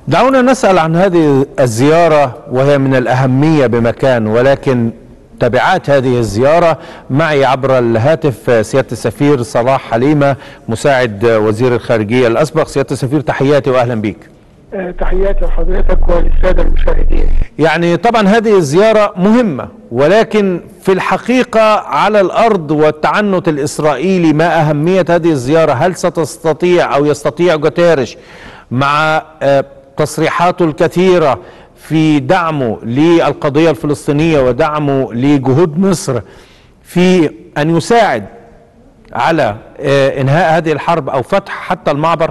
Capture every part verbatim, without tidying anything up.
دعونا نسأل عن هذه الزيارة وهي من الأهمية بمكان، ولكن تبعات هذه الزيارة معي عبر الهاتف سيادة السفير صلاح حليمة مساعد وزير الخارجية الأسبق. سيادة السفير تحياتي وأهلا بك. تحياتي لحضرتك وللسادة المشاهدين. يعني طبعا هذه الزيارة مهمة، ولكن في الحقيقة على الأرض والتعنت الإسرائيلي ما أهمية هذه الزيارة؟ هل ستستطيع أو يستطيع جوتيريش مع تصريحاته الكثيرة في دعمه للقضية الفلسطينية ودعمه لجهود مصر في أن يساعد على إنهاء هذه الحرب أو فتح حتى المعبر؟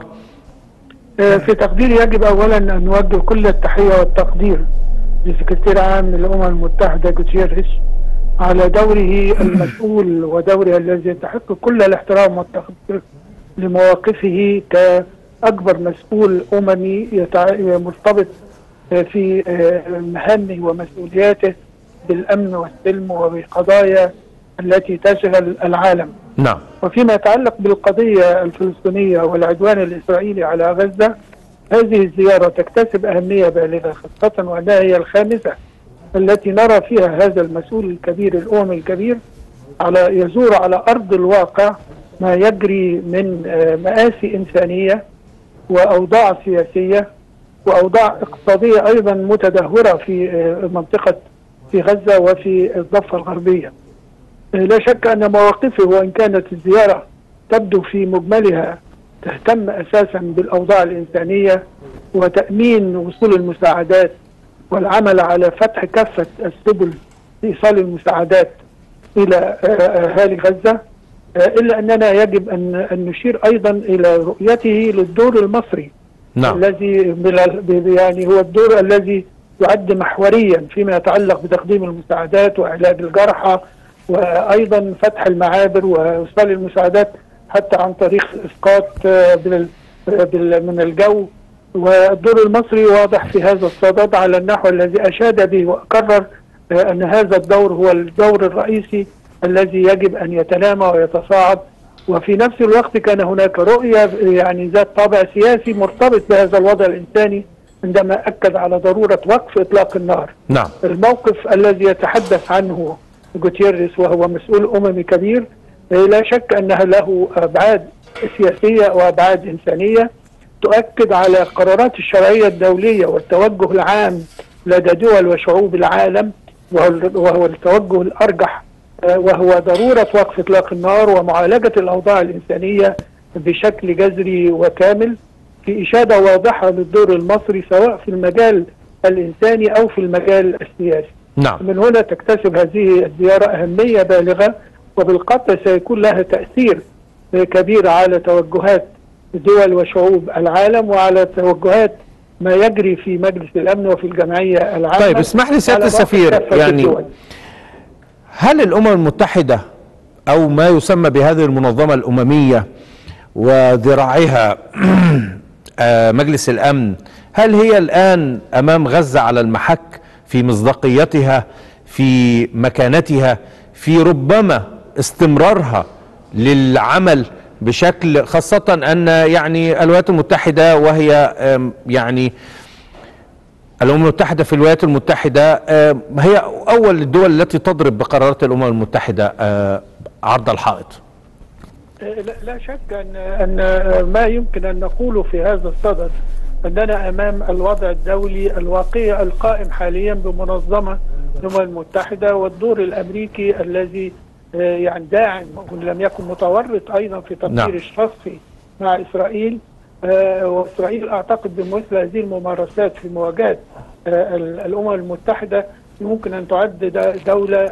في تقديري يجب أولا أن نوجه كل التحية والتقدير لسكرتير عام الأمم المتحدة جوتيريش على دوره المسؤول ودوره الذي يستحق كل الاحترام والتقدير لمواقفه كأكبر مسؤول أممي مرتبط في مهامه ومسؤولياته بالأمن والسلم وبقضايا التي تشغل العالم. نعم. وفيما يتعلق بالقضية الفلسطينية والعدوان الإسرائيلي على غزة، هذه الزيارة تكتسب أهمية بالغة، خاصة وأنها هي الخامسة التي نرى فيها هذا المسؤول الكبير الأممي الكبير على يزور على أرض الواقع ما يجري من مآسي إنسانية وأوضاع سياسية وأوضاع اقتصادية أيضا متدهورة في منطقة في غزة وفي الضفة الغربية. لا شك أن مواقفه وإن كانت الزيارة تبدو في مجملها تهتم أساسا بالأوضاع الإنسانية وتأمين وصول المساعدات والعمل على فتح كافة السبل لإيصال المساعدات إلى أهالي غزة، إلا أننا يجب أن نشير أيضا إلى رؤيته للدور المصري. نعم. الذي يعني هو الدور الذي يعد محوريا فيما يتعلق بتقديم المساعدات وعلاج الجرحى وأيضا فتح المعابر وإيصال المساعدات حتى عن طريق الإسقاط من الجو. والدور المصري واضح في هذا الصدد على النحو الذي أشاد به وأكرر أن هذا الدور هو الدور الرئيسي الذي يجب أن يتنامى ويتصاعد. وفي نفس الوقت كان هناك رؤية يعني ذات طابع سياسي مرتبط بهذا الوضع الإنساني عندما أكد على ضرورة وقف إطلاق النار. نعم. الموقف الذي يتحدث عنه جوتيريش وهو مسؤول أممي كبير لا شك أنها له أبعاد سياسية وأبعاد إنسانية تؤكد على قرارات الشرعية الدولية والتوجه العام لدى دول وشعوب العالم، وهو التوجه الأرجح وهو ضرورة وقف إطلاق النار ومعالجة الأوضاع الإنسانية بشكل جذري وكامل، في إشادة واضحة للدور المصري سواء في المجال الإنساني أو في المجال السياسي. نعم. من هنا تكتسب هذه الزيارة أهمية بالغة، وبالقطع سيكون لها تأثير كبير على توجهات دول وشعوب العالم وعلى توجهات ما يجري في مجلس الأمن وفي الجمعية العامة. طيب اسمح لي سيادة السفير، يعني الدول. هل الأمم المتحدة أو ما يسمى بهذه المنظمة الأممية وذراعها مجلس الأمن، هل هي الآن أمام غزة على المحك في مصداقيتها، في مكانتها، في ربما استمرارها للعمل بشكل، خاصة أن يعني الولايات المتحدة وهي يعني الأمم المتحدة في الولايات المتحدة هي أول الدول التي تضرب بقرارات الأمم المتحدة عرض الحائط؟ لا شك أن أن ما يمكن أن نقوله في هذا الصدد أننا أمام الوضع الدولي الواقعي القائم حاليا بمنظمة الأمم المتحدة والدور الأمريكي الذي يعني داعم وإن لم يكن متورط أيضا في تطوير نعم. الشخصي مع إسرائيل. وإسرائيل أعتقد بمثل هذه الممارسات في مواجهة الأمم المتحدة يمكن أن تعد دولة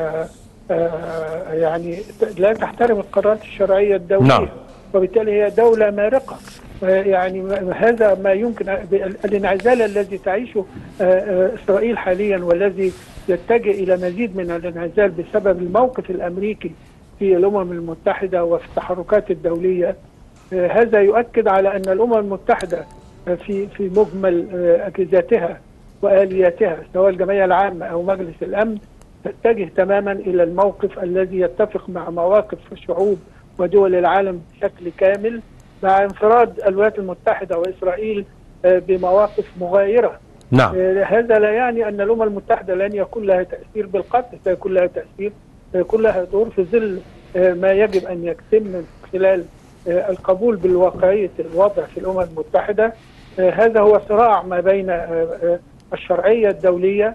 يعني لا تحترم القرارات الشرعية الدولية. نعم. وبالتالي هي دولة مارقة. يعني هذا ما يمكن الانعزال الذي تعيشه إسرائيل حاليا والذي يتجه إلى مزيد من الانعزال بسبب الموقف الأمريكي في الأمم المتحدة وفي التحركات الدولية، هذا يؤكد على أن الأمم المتحدة في في مجمل أجهزتها وآلياتها سواء الجمعية العامة أو مجلس الأمن تتجه تماما إلى الموقف الذي يتفق مع مواقف الشعوب ودول العالم بشكل كامل، مع انفراد الولايات المتحدة وإسرائيل بمواقف مغايرة. نعم. هذا لا يعني أن الأمم المتحدة لن يكون لها تأثير بالقتل، سيكون لها تأثير، سيكون لها دور في ظل ما يجب أن يتم من خلال القبول بالواقعية الوضع في الأمم المتحدة. هذا هو صراع ما بين الشرعية الدولية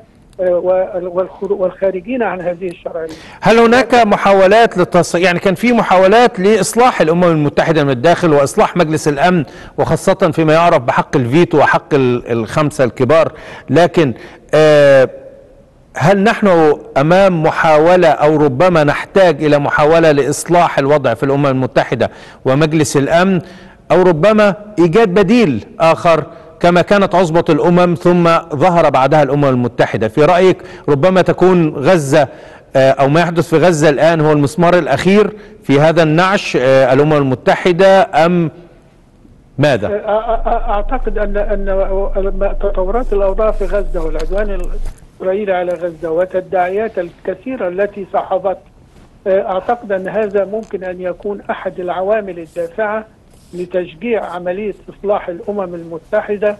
والخارجين عن هذه الشرعية. هل هناك محاولات للتص... يعني كان في محاولات لإصلاح الأمم المتحدة من الداخل وإصلاح مجلس الأمن، وخاصة فيما يعرف بحق الفيتو وحق الخمسة الكبار، لكن آه هل نحن أمام محاولة أو ربما نحتاج إلى محاولة لإصلاح الوضع في الأمم المتحدة ومجلس الأمن، أو ربما إيجاد بديل آخر كما كانت عصبة الأمم ثم ظهر بعدها الأمم المتحدة؟ في رأيك ربما تكون غزة أو ما يحدث في غزة الآن هو المسمار الأخير في هذا النعش الأمم المتحدة أم ماذا؟ أعتقد أن أن تطورات الأوضاع في غزة والعدوان الإسرائيلي على غزة وتداعيات الكثيرة التي صاحبت، أعتقد أن هذا ممكن أن يكون أحد العوامل الدافعة لتشجيع عملية إصلاح الأمم المتحدة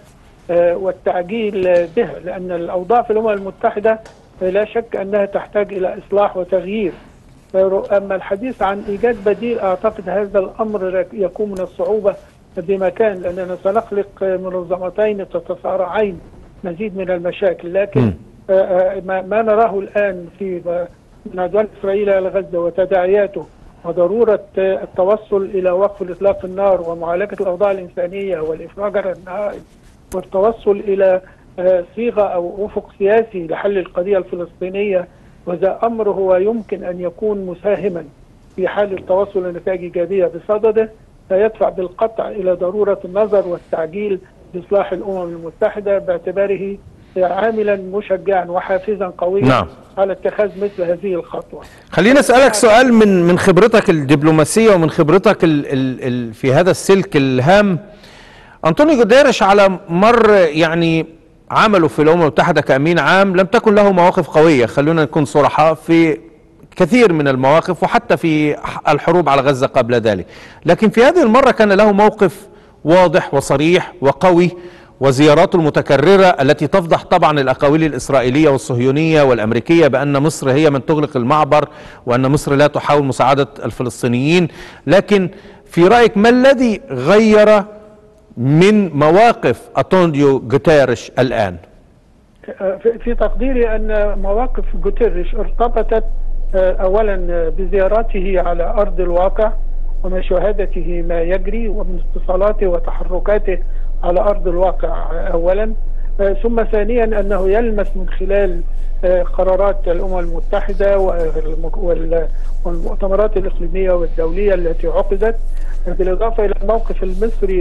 والتعجيل به، لأن الأوضاع في الأمم المتحدة لا شك أنها تحتاج إلى إصلاح وتغيير. أما الحديث عن إيجاد بديل، أعتقد هذا الأمر يكون من الصعوبة بمكان، لأننا سنخلق منظمتين تتصارعين مزيد من المشاكل. لكن ما نراه الآن في العدوان الإسرائيلي على غزة وتداعياته وضرورة التوصل إلى وقف الإطلاق النار ومعالجة الأوضاع الإنسانية والإفراج عن النهائي والتوصل إلى صيغة أو أفق سياسي لحل القضية الفلسطينية، وذا أمر هو يمكن أن يكون مساهما في حال التوصل لنتائج إيجابية بصدده، سيدفع بالقطع إلى ضرورة النظر والتعجيل بإصلاح الأمم المتحدة باعتباره عاملا مشجعا وحافزا قويا نعم. على اتخاذ مثل هذه الخطوة. خلينا أسألك سؤال من من خبرتك الدبلوماسية ومن خبرتك ال ال ال في هذا السلك الهام. أنطونيو جوتيريش على مر يعني عمله في الأمم المتحدة كأمين عام لم تكن له مواقف قوية، خلونا نكون صراحة، في كثير من المواقف وحتى في الحروب على غزة قبل ذلك، لكن في هذه المرة كان له موقف واضح وصريح وقوي، وزياراته المتكررة التي تفضح طبعا الأقاويل الإسرائيلية والصهيونية والأمريكية بأن مصر هي من تغلق المعبر وأن مصر لا تحاول مساعدة الفلسطينيين. لكن في رأيك ما الذي غير من مواقف أنطونيو جوتيريش الآن؟ في تقديري أن مواقف جوتيريش ارتبطت أولا بزياراته على أرض الواقع ومشاهدته ما يجري ومن اتصالاته وتحركاته على أرض الواقع أولا، ثم ثانيا أنه يلمس من خلال قرارات الأمم المتحدة والمؤتمرات الإقليمية والدولية التي عقدت، بالإضافة إلى الموقف المصري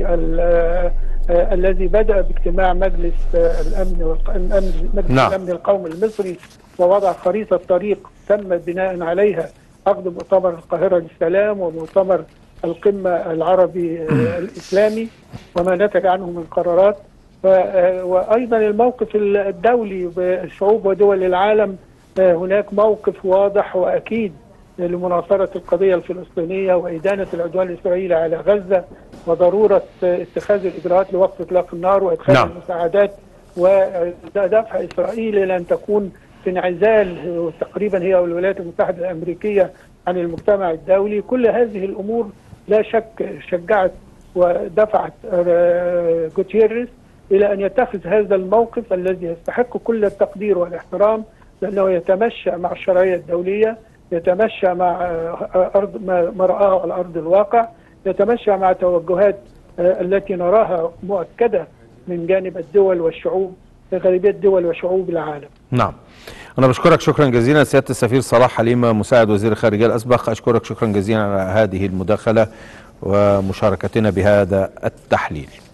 الذي بدأ باجتماع مجلس الأمن مجلس نعم. الأمن القومي المصري ووضع خريطة طريق تم بناء عليها عقد مؤتمر القاهرة للسلام ومؤتمر القمة العربي الإسلامي وما نتج عنه من قرارات، وأيضا الموقف الدولي بالشعوب ودول العالم. هناك موقف واضح وأكيد لمناصرة القضية الفلسطينية وإدانة العدوان الإسرائيلي على غزة وضرورة اتخاذ الإجراءات لوقف إطلاق النار وإدخال نعم. المساعدات ودفع إسرائيل إلى أن تكون في انعزال تقريبا هي والولايات المتحدة الأمريكية عن المجتمع الدولي. كل هذه الأمور لا شك شجعت ودفعت جوتيريش إلى أن يتخذ هذا الموقف الذي يستحق كل التقدير والاحترام، لأنه يتمشى مع الشرعية الدولية، يتمشى مع أرض ما رآه على أرض الواقع، يتمشى مع توجهات التي نراها مؤكدة من جانب الدول والشعوب، غالبية الدول وشعوب العالم. نعم، أنا بشكرك شكرا جزيلا سيادة السفير صلاح حليمة مساعد وزير الخارجية الأسبق، أشكرك شكرا جزيلا على هذه المداخلة ومشاركتنا بهذا التحليل.